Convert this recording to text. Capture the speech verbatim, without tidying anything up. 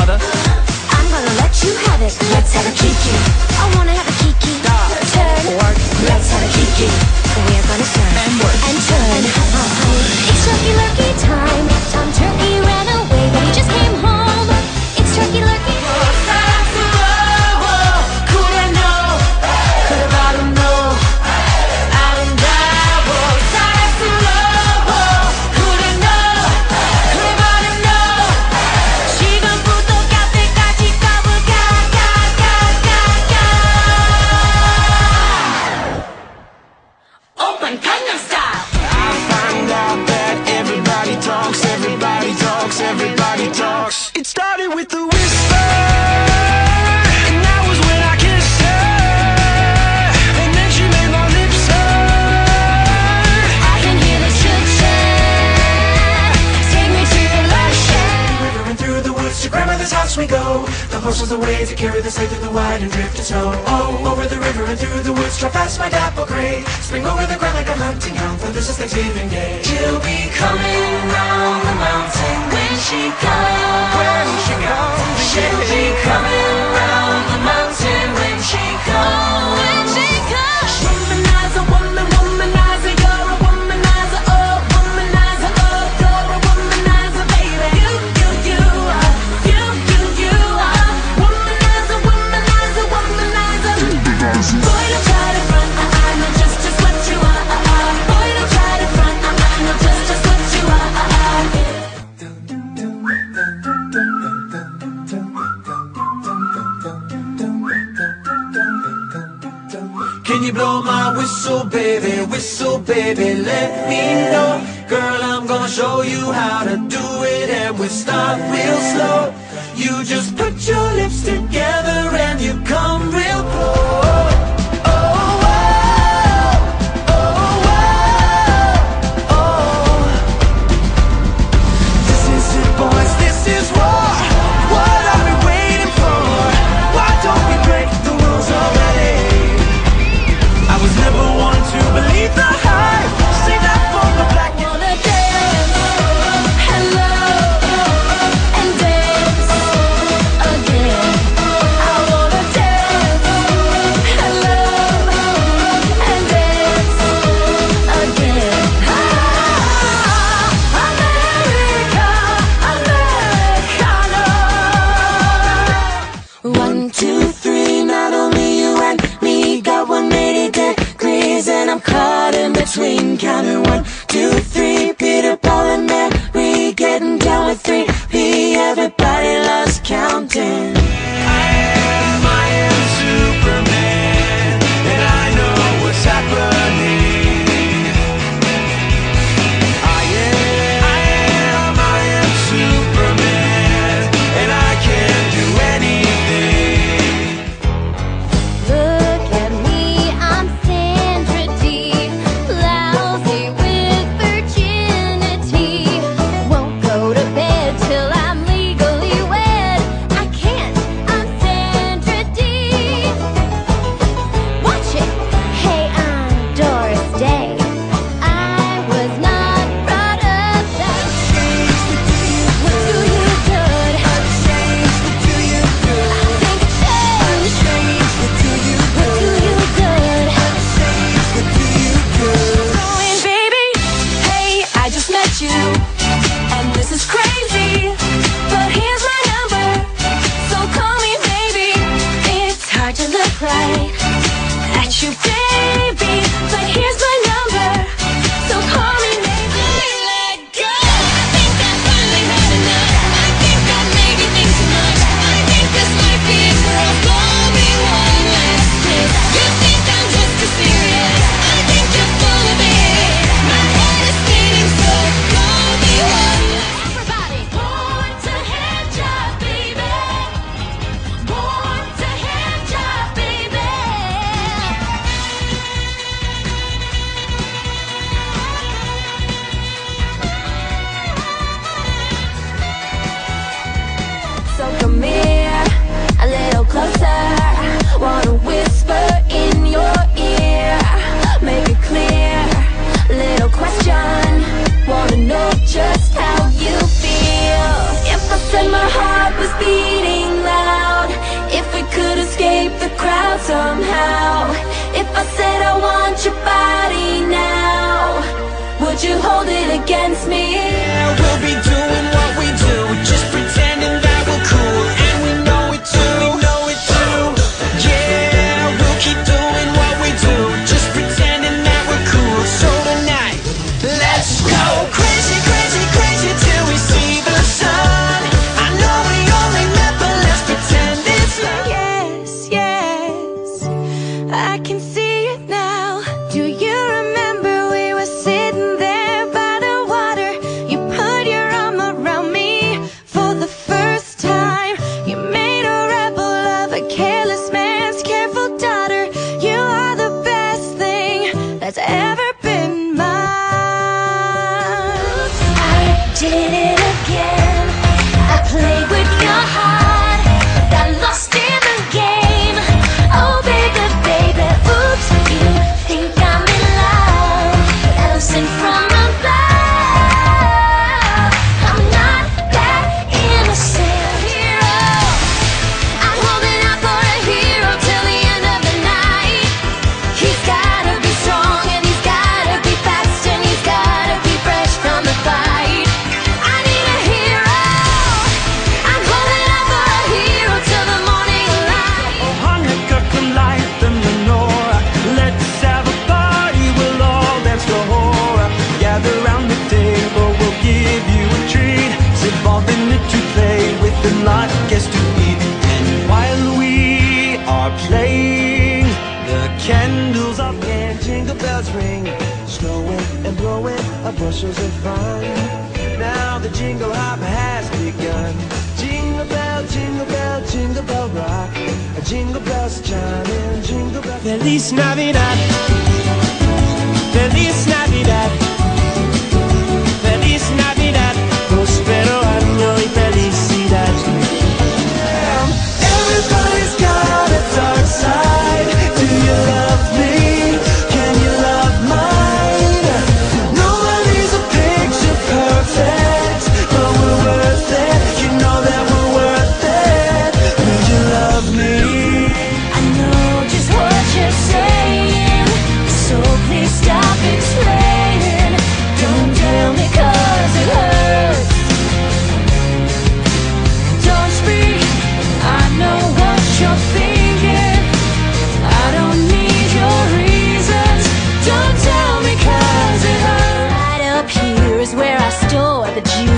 mother. I'm gonna let you have it. Let's have a kiki. I wanna have a kiki. Turn, Work. let's have a kiki. We're gonna turn And work. and turn. It's turkey lurkey time. Tom Turkey ran away, but he just came home. It's turkey lurkey. Everybody talks. It started with a whisper, and that was when I kissed her, and then she made my lips hurt. I can hear the choo-choo. Take me to the ocean. River and through the woods to grandmother's house we go. The horse was away to carry the sleigh through the wide and drifted snow. Oh, over the river and through the woods, drive past my dapple gray. Spring over the ground like a hunting hound, for this is Thanksgiving Day. She'll be coming round the mountain when she comes. When she comes, she'll be coming round the mountain when she comes. When she comes. Womanizer, woman, womanizer, you're a womanizer, oh, womanizer, oh, you're a womanizer, baby. You, you, you are, you, you, you are, womanizer, womanizer, womanizer. Boy, don't try to front, I, I know just, just what you are. Boy, don't try to front, I, I know just, just what you are. Can you blow my whistle, baby, whistle, baby, let me know. Girl, I'm gonna show you how to do it, and we'll start real slow. You just put your lips together and you come real close. Oh, oh, oh, oh, oh. This is it, boys, this is war. What are we waiting for? Why don't we break the rules already? I was never one to believe the hype. Sing that for the black. I wanna dance, hello, and dance again. I wanna dance, hello, and dance again. Ah, America, Americana. One, two, three, not only you and me got one eighty degrees, and I'm caught in between. Counting one, two, three, Peter, Paul, and Mary, getting down with three P. Everybody loves counting. I am, I am Superman, and I know what's happening. I am, I am, I am Superman, and I can do anything. Look at me, I'm Sandra Dee, lousy with virginity. Won't go to bed till I'm legally wed. I can't, I'm Sandra Dee. Watch it. Hey, I'm Doris Day. I was not brought up that way. What do you good? I think change. What do you good? Going, baby. Hey, I just met you, and this is crazy. But here's my number, so call me baby. It's hard to look right at you, baby, but here's my number, so call me maybe. Let go. I think I finally had enough. I think I maybe think too much. I think this might be it, girl. Blow me one last kiss. You think I'm just too serious? I think you're full of it. My head is spinning, so blow me you hold it against me. Yeah, we'll be doing what we do, just pretending that we're cool, and we know it too, we know it too. Yeah, we'll keep doing what we do, just pretending that we're cool. So tonight, let's go crazy, crazy, crazy till we see the sun. I know we only met, but let's pretend it's love. Yes, yes, I can see it now. Do you remember we were sitting there by the water? You put your arm around me for the first time. You made a rebel of a careless man's careful daughter. You are the best thing that's ever been mine. I did it again. I played with your heart, got lost in the game. Oh baby, baby, oops, you think I'm in love, Elson from above. I'm not that innocent hero. I'm holding out for a hero till the end of the night. He's gotta be strong and he's gotta be fast and he's gotta be fresh from the fight. I need a hero. I'm holding out for a hero till the morning light. Oh, Hanukkah, come light the menorah. Let's have a party, we'll all dance for horror. Gather round the table, we'll give you a treat. Sit all dinner to play with the lot guests to eat. And while we are playing, the candles are and jingle bells ring, snowing and blowing our bushels of fun. Now the jingle hop has begun. Jingle bell, jingle bell, jingle bell rock. Jingle bells chiming, jingle bells. Feliz Navidad, Feliz Navidad, Feliz Navidad, prospero año y felicidad. Everybody's got a dark side. Do you love me? Can you love mine? Nobody's a picture perfect, but we're worth it. You know that we're worth it. Will you love me? I know just what you're saying, so please stop explaining. Don't tell me 'cause it hurts. Don't speak, I know what you're thinking. I don't need your reasons. Don't tell me 'cause it hurts. Right up here is where I store the juice.